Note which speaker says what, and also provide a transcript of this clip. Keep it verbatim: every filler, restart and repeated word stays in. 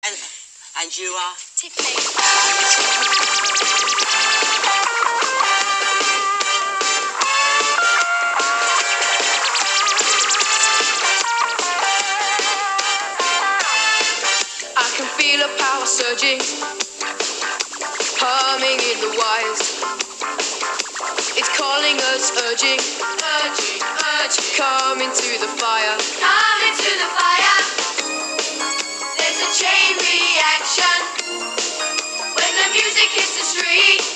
Speaker 1: And, and you are?
Speaker 2: Tiffany.
Speaker 3: I can feel a power surging, humming in the wires. It's calling us, urging, urging, urging. Come into the fire.
Speaker 2: Come into the fire. There's a chain reaction when the music hits the street.